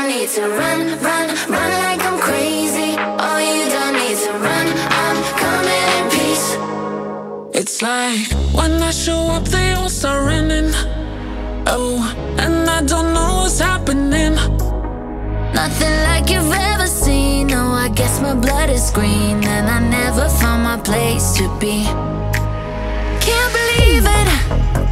don't need to run, run, run like I'm crazy. Oh, you don't need to run, I'm coming in peace. It's like when I show up, they all start running. Oh, and I don't know what's happening. Nothing like you've ever seen. Oh, I guess my blood is green, and I never found my place to be. Can't believe it,